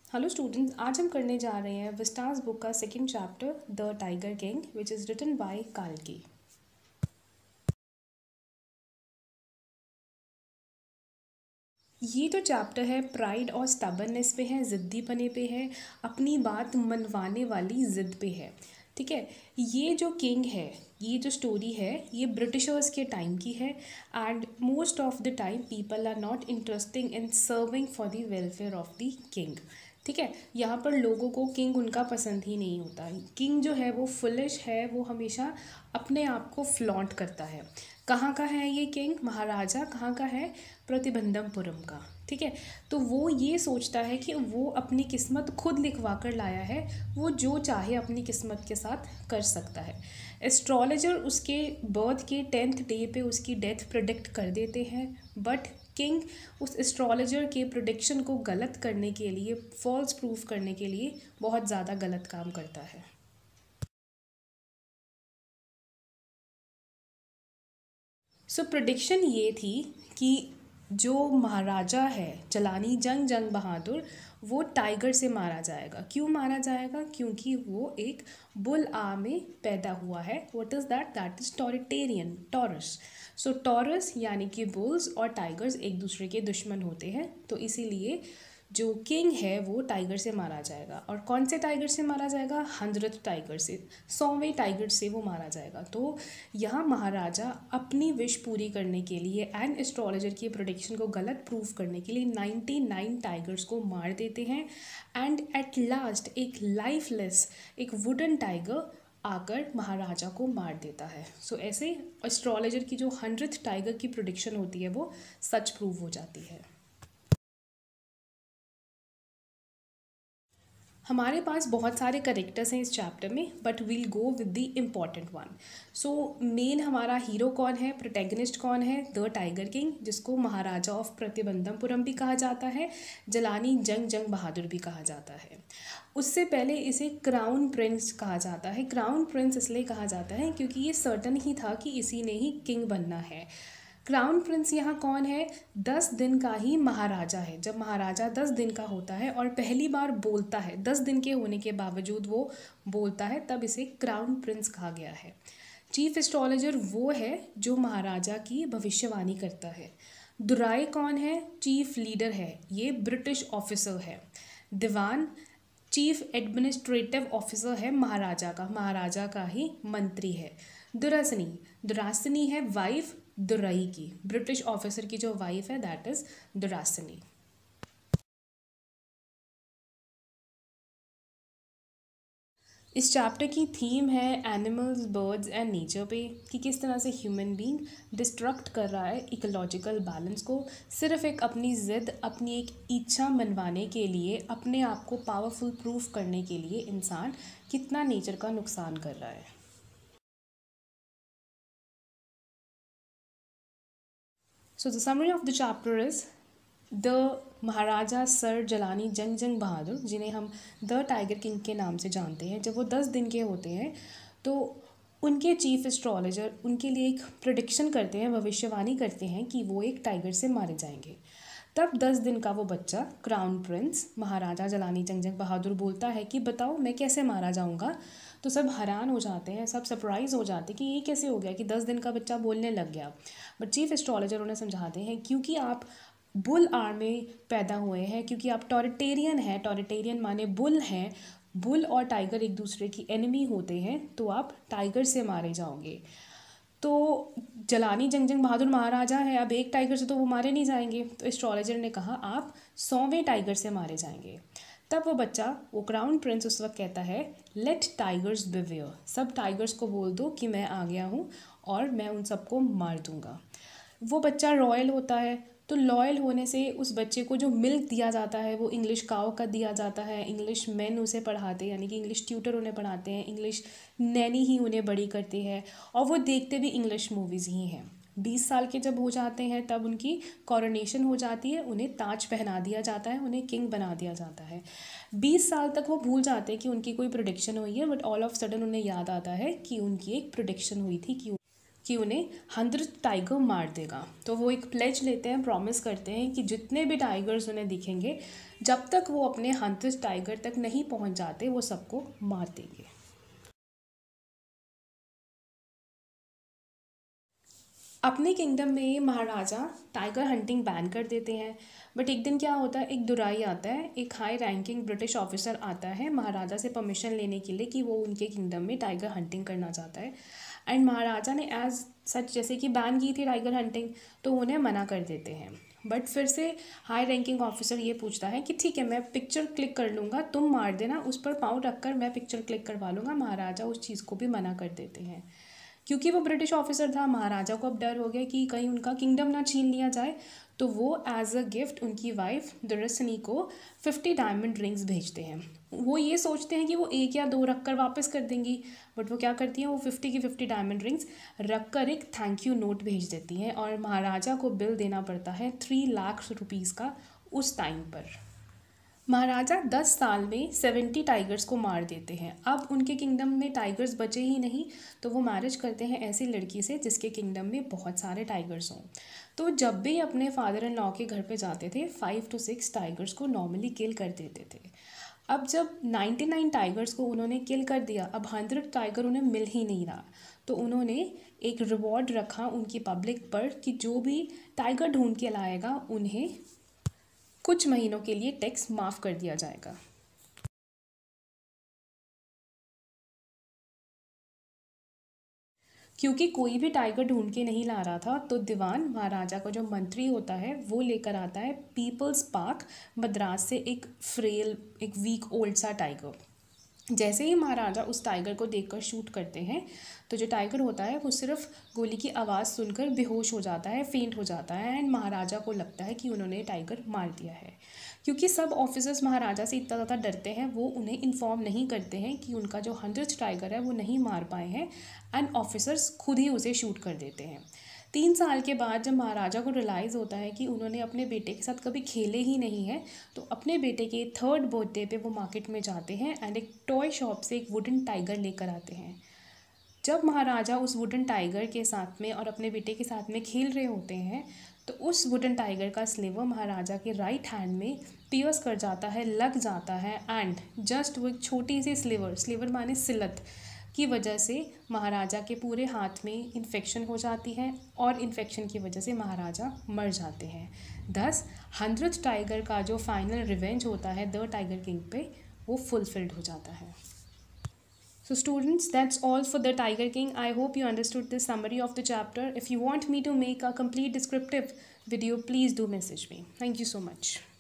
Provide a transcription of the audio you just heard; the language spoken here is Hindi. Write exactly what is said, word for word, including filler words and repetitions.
हेलो स्टूडेंट्स, आज हम करने जा रहे हैं विस्टास बुक का second chapter the tiger king which is written by काल्की। ये तो चैप्टर है प्राइड और स्टबर्ननेस पे है, ज़िद्दीपने पे है, अपनी बात मनवाने वाली ज़िद पे है। ठीक है, ये जो किंग है, ये जो स्टोरी है, ये ब्रिटिशर्स के टाइम की है and most of the time people are not interesting in serving for the welfare of the king. ठीक है, यहाँ पर लोगों को किंग उनका पसंद ही नहीं होता। किंग जो है वो फुलिश है, वो हमेशा अपने आप को फ्लॉन्ट करता है। कहाँ का है ये किंग? महाराजा कहाँ का है? प्रतिबंधमपुरम का। ठीक है, तो वो ये सोचता है कि वो अपनी किस्मत खुद लिखवा कर लाया है, वो जो चाहे अपनी किस्मत के साथ कर सकता है। एस्ट्रोलॉजर उसके बर्थ के टेंथ डे पे उसकी डेथ प्रिडिक्ट कर देते हैं, बट किंग उस एस्ट्रोलॉजर के प्रिडिक्शन को गलत करने के लिए, फॉल्स प्रूफ करने के लिए बहुत ज़्यादा गलत काम करता है। सो so, प्रिडिक्शन ये थी कि जो महाराजा है जलानी जंग जंग बहादुर, वो टाइगर से मारा जाएगा। क्यों मारा जाएगा? क्योंकि वो एक बुल आ में पैदा हुआ है। What is that? That is authoritarian, Taurus. So Taurus यानी कि बुल्स और टाइगर्स एक दूसरे के दुश्मन होते हैं, तो इसीलिए जो किंग है वो टाइगर से मारा जाएगा। और कौन से टाइगर से मारा जाएगा? हंड्रेड टाइगर से, सौवें टाइगर से वो मारा जाएगा। तो यहाँ महाराजा अपनी विश पूरी करने के लिए एंड एस्ट्रोलॉजर की प्रोडिक्शन को गलत प्रूफ करने के लिए नाइन्टी नाइन टाइगर्स को मार देते हैं एंड एट लास्ट एक लाइफलेस, एक वुडन टाइगर आकर महाराजा को मार देता है। सो so, ऐसे एस्ट्रोलॉजर की जो हंड्रेड टाइगर की प्रोडिक्शन होती है वो सच प्रूव हो जाती है। हमारे पास बहुत सारे करेक्टर्स हैं इस चैप्टर में, but we'll go with the important one. So main हमारा हीरो कौन है, प्रोटैगनिस्ट कौन है? द टाइगर किंग, जिसको महाराजा ऑफ प्रतिबंधमपुरम भी कहा जाता है, जलानी जंग जंग बहादुर भी कहा जाता है। उससे पहले इसे क्राउन प्रिंस कहा जाता है। क्राउन प्रिंस इसलिए कहा जाता है क्योंकि ये सर्टन ही था कि इसी ने ही किंग बनना है। क्राउन प्रिंस यहाँ कौन है? दस दिन का ही महाराजा है। जब महाराजा दस दिन का होता है और पहली बार बोलता है, दस दिन के होने के बावजूद वो बोलता है, तब इसे क्राउन प्रिंस कहा गया है। चीफ एस्ट्रोलॉजर वो है जो महाराजा की भविष्यवाणी करता है। दुराई कौन है? चीफ लीडर है, ये ब्रिटिश ऑफिसर है। दीवान चीफ एडमिनिस्ट्रेटिव ऑफिसर है महाराजा का, महाराजा का ही मंत्री है। दुरासनी, दुरासनी है वाइफ दुरई की, ब्रिटिश ऑफिसर की जो वाइफ है दैट इज दुरासनी। इस चैप्टर की थीम है एनिमल्स, बर्ड्स एंड नेचर पे, कि किस तरह से ह्यूमन बीइंग डिस्ट्रक्ट कर रहा है इकोलॉजिकल बैलेंस को, सिर्फ एक अपनी ज़िद, अपनी एक इच्छा मनवाने के लिए, अपने आप को पावरफुल प्रूफ करने के लिए इंसान कितना नेचर का नुकसान कर रहा है। So the summary of the chapter is the maharaja sir Jalani Jung Jung बहादुर, जिन्हें हम द टाइगर किंग के नाम से जानते हैं, जब वो दस दिन के होते हैं तो उनके चीफ एस्ट्रोलॉजर उनके लिए एक प्रिडिक्शन करते हैं, भविष्यवाणी करते हैं कि वो एक टाइगर से मारे जाएंगे। तब दस दिन का वो बच्चा क्राउन प्रिंस महाराजा जलानी जंग जंग बहादुर बोलता है कि बताओ मैं कैसे मारा जाऊंगा। तो सब हैरान हो जाते हैं, सब सरप्राइज़ हो जाते हैं कि ये कैसे हो गया कि दस दिन का बच्चा बोलने लग गया। बट चीफ एस्ट्रोलॉजर उन्हें समझाते हैं क्योंकि आप बुल आर्म में पैदा हुए हैं, क्योंकि आप टॉरिटेरियन हैं, टॉरिटेरियन माने बुल हैं, बुल और टाइगर एक दूसरे की एनिमी होते हैं, तो आप टाइगर से मारे जाओगे। तो जलानी जंग जंग बहादुर महाराजा है, अब एक टाइगर से तो वो मारे नहीं जाएंगे, तो एस्ट्रोलॉजर ने कहा आप सौवें टाइगर से मारे जाएंगे। तब वो बच्चा, वो क्राउन प्रिंस उस वक्त कहता है लेट टाइगर्स बिवेयर, सब टाइगर्स को बोल दो कि मैं आ गया हूँ और मैं उन सबको मार दूंगा। वो बच्चा रॉयल होता है, तो लॉयल होने से उस बच्चे को जो मिल्क दिया जाता है वो इंग्लिश काव का दिया जाता है। इंग्लिश मैन उसे पढ़ाते हैं, यानी कि इंग्लिश ट्यूटर उन्हें पढ़ाते हैं, इंग्लिश नैनी ही उन्हें बड़ी करती है, और वो देखते भी इंग्लिश मूवीज़ ही हैं। बीस साल के जब हो जाते हैं तब उनकी कॉरोनेशन हो जाती है, उन्हें ताज पहना दिया जाता है, उन्हें किंग बना दिया जाता है। बीस साल तक वो भूल जाते हैं कि उनकी कोई प्रोडिक्शन हुई है, बट ऑल ऑफ सडन उन्हें याद आता है कि उनकी एक प्रोडिक्शन हुई थी कि कि उन्हें हंड्रेड टाइगर मार देगा। तो वो एक प्लेज लेते हैं, प्रॉमिस करते हैं कि जितने भी टाइगर्स उन्हें दिखेंगे, जब तक वो अपने हंड्रेड टाइगर तक नहीं पहुंच जाते, वो सबको मार देंगे। अपने किंगडम में ये महाराजा टाइगर हंटिंग बैन कर देते हैं। बट एक दिन क्या होता है, एक दुराई आता है, एक हाई रैंकिंग ब्रिटिश ऑफिसर आता है महाराजा से परमिशन लेने के लिए कि वो उनके किंगडम में टाइगर हंटिंग करना चाहता है। एंड महाराजा ने एज सच जैसे कि बैन की थी टाइगर हंटिंग, तो उन्हें मना कर देते हैं। बट फिर से हाई रैंकिंग ऑफिसर ये पूछता है कि ठीक है, मैं पिक्चर क्लिक कर लूँगा, तुम मार देना, उस पर पाँव रख कर मैं पिक्चर क्लिक करवा लूँगा। महाराजा उस चीज़ को भी मना कर देते हैं। क्योंकि वो ब्रिटिश ऑफिसर था, महाराजा को अब डर हो गया कि कहीं उनका किंगडम ना छीन लिया जाए। तो वो एज अ गिफ्ट उनकी वाइफ दुरसनी को फिफ्टी डायमंड रिंग्स भेजते हैं। वो ये सोचते हैं कि वो एक या दो रख कर वापस कर देंगी, बट वो क्या करती हैं, वो फिफ्टी की फिफ्टी डायमंड रिंग्स रख कर एक थैंक यू नोट भेज देती हैं। और महाराजा को बिल देना पड़ता है थ्री लाख रुपीज़ का उस टाइम पर। महाराजा दस साल में सेवेंटी टाइगर्स को मार देते हैं। अब उनके किंगडम में टाइगर्स बचे ही नहीं, तो वो मैरिज करते हैं ऐसी लड़की से जिसके किंगडम में बहुत सारे टाइगर्स हों। तो जब भी अपने फादर इन लॉ के घर पे जाते थे, फाइव टू सिक्स टाइगर्स को नॉर्मली किल कर देते थे। अब जब नाइन्टी नाइन टाइगर्स को उन्होंने किल कर दिया, अब हंड्रेड टाइगर उन्हें मिल ही नहीं रहा, तो उन्होंने एक रिवॉर्ड रखा उनकी पब्लिक पर कि जो भी टाइगर ढूंढ के लाएगा उन्हें कुछ महीनों के लिए टैक्स माफ़ कर दिया जाएगा। क्योंकि कोई भी टाइगर ढूंढ के नहीं ला रहा था, तो दीवान महाराजा का जो मंत्री होता है वो लेकर आता है पीपल्स पार्क मद्रास से एक फ्रेल, एक वीक ओल्ड सा टाइगर। जैसे ही महाराजा उस टाइगर को देखकर शूट करते हैं, तो जो टाइगर होता है वो सिर्फ गोली की आवाज़ सुनकर बेहोश हो जाता है, फेंट हो जाता है। एंड महाराजा को लगता है कि उन्होंने टाइगर मार दिया है। क्योंकि सब ऑफिसर्स महाराजा से इतना ज़्यादा डरते हैं, वो उन्हें इन्फॉर्म नहीं करते हैं कि उनका जो हंड्रेड टाइगर है वो नहीं मार पाए हैं। एंड ऑफिसर्स खुद ही उसे शूट कर देते हैं। तीन साल के बाद जब महाराजा को रियलाइज़ होता है कि उन्होंने अपने बेटे के साथ कभी खेले ही नहीं है, तो अपने बेटे के थर्ड बर्थडे पे वो मार्केट में जाते हैं एंड एक टॉय शॉप से एक वुडन टाइगर लेकर आते हैं। जब महाराजा उस वुडन टाइगर के साथ में और अपने बेटे के साथ में खेल रहे होते हैं, तो उस वुडन टाइगर का स्लीवर महाराजा के राइट हैंड में पियर्स कर जाता है, लग जाता है। एंड जस्ट वो एक छोटी सी स्लीवर, स्लीवर माने सिलत की वजह से महाराजा के पूरे हाथ में इन्फेक्शन हो जाती है, और इन्फेक्शन की वजह से महाराजा मर जाते हैं। दस हंड्रेड टाइगर का जो फाइनल रिवेंज होता है द टाइगर किंग पे, वो फुलफिल्ड हो जाता है। So students, that's all for the Tiger King. I hope you understood this summary of the chapter. If you want me to make a complete descriptive video, please do message me. Thank you so much.